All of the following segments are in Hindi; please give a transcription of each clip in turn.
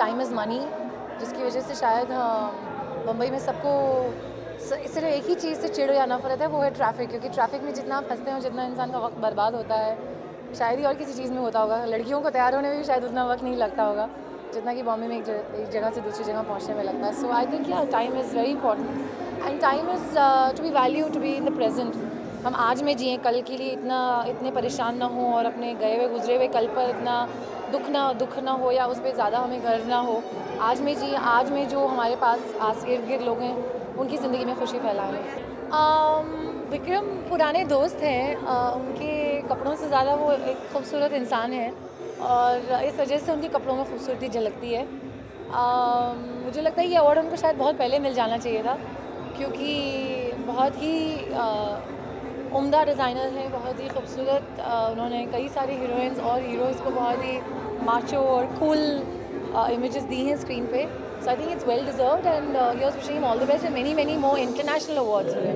टाइम इज़ मनी, जिसकी वजह से शायद मुंबई में सबको सिर्फ एक ही चीज़ से चिढ़ या नफरत है, वो है ट्रैफ़िक। क्योंकि ट्रैफ़िक में जितना फंसते हैं और जितना इंसान का वक्त बर्बाद होता है, शायद ही और किसी चीज़ में होता होगा। लड़कियों को तैयार होने में भी शायद उतना वक्त नहीं लगता होगा जितना कि बॉम्बे में एक जगह से दूसरी जगह पहुंचने में लगता है। So I think time is very important and time is to be value, to be in the present. हम आज में जिएँ, कल के लिए इतने परेशान ना हो और अपने गए हुए गुजरे हुए कल पर इतना दुख ना हो या उस पर ज़्यादा हमें गर्व ना हो। आज में जिए, आज में जो हमारे पास आस इर्द गिर्द लोग हैं उनकी ज़िंदगी में खुशी फैलाएं। विक्रम पुराने दोस्त हैं, उनके कपड़ों से ज़्यादा वो एक खूबसूरत इंसान है और इस वजह से उनके कपड़ों में खूबसूरती झलकती है। मुझे लगता है ये अवार्ड उनको शायद बहुत पहले मिल जाना चाहिए था, क्योंकि बहुत ही उम्दा डिज़ाइनर हैं, बहुत ही खूबसूरत। उन्होंने कई सारे हीरोइंस और हीरोज़ को बहुत ही माचो और कूल इमेजेस दी हैं स्क्रीन पे। So I think it's well deserved and here's wishing him all the best and many more international awards for him.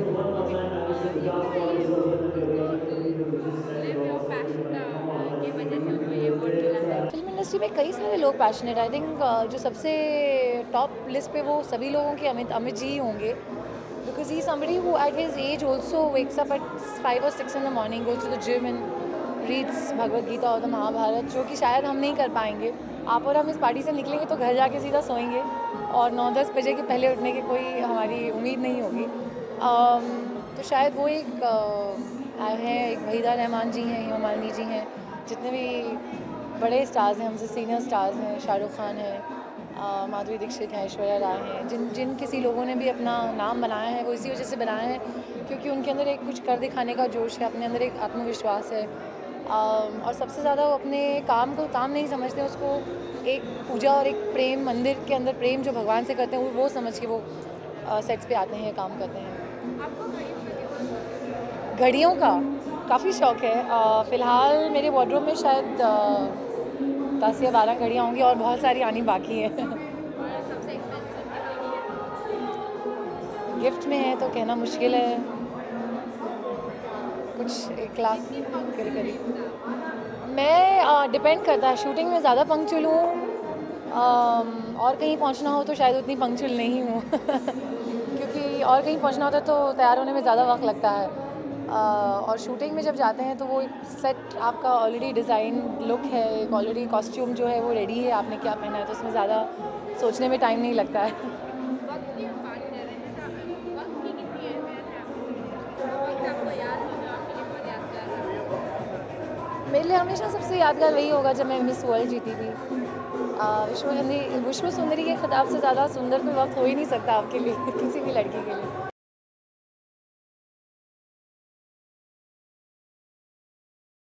Film industry में कई सारे लोग पैशनेट, आई थिंक जो सबसे टॉप लिस्ट पे वो सभी लोगों के अमित जी होंगे, because he somebody who at his age also wakes up at 5 or 6 in the morning, goes to the gym and reads Bhagavad Gita और द महाभारत, जो कि शायद हम नहीं कर पाएंगे। आप और हम इस पार्टी से निकलेंगे तो घर जाके सीधा सोएंगे और 9-10 बजे के पहले उठने की कोई हमारी उम्मीद नहीं होगी। तो शायद वो एक हैं, एक वहीदा रहमान जी हैं, हेमा मालिनी जी हैं, जितने भी बड़े स्टार्स हैं, हमसे सीनियर स्टार्स हैं, शाहरुख खान है, माधुरी दीक्षित हैं, ऐश्वर्या राय हैं, जिन किसी लोगों ने भी अपना नाम बनाया है वो इसी वजह से बनाया है क्योंकि उनके अंदर एक कुछ कर दिखाने का जोश है, अपने अंदर एक आत्मविश्वास है, और सबसे ज़्यादा वो अपने काम को काम नहीं समझते, उसको एक पूजा और एक प्रेम, मंदिर के अंदर प्रेम जो भगवान से करते हैं वो समझ के वो सेट्स पे आते हैं, काम करते हैं। घड़ियों का काफ़ी शौक़ है। फ़िलहाल मेरे वार्डरोब में शायद 10 या 12 घड़ियाँ होंगी और बहुत सारी आनी बाकी हैं। गिफ्ट में है तो कहना मुश्किल है, कुछ 1 लाख के करीब। मैं डिपेंड करता है, शूटिंग में ज़्यादा पंक्चुअल हूँ और कहीं पहुँचना हो तो शायद उतनी पंक्चुअल नहीं हूँ क्योंकि और कहीं पहुँचना होता है तो तैयार होने में ज़्यादा वक्त लगता है, और शूटिंग में जब जाते हैं तो वो एक सेट आपका ऑलरेडी डिज़ाइन लुक है, एक ऑलरेडी कॉस्ट्यूम जो है वो रेडी है, आपने क्या पहना है, तो उसमें ज़्यादा सोचने में टाइम नहीं लगता है। मेरे लिए हमेशा सबसे यादगार वही होगा जब मैं मिस वर्ल्ड जीती थी। विश्व सुंदरी के खिताब से ज़्यादा सुंदर कोई वक्त हो ही नहीं सकता आपके लिए, किसी भी लड़की के लिए।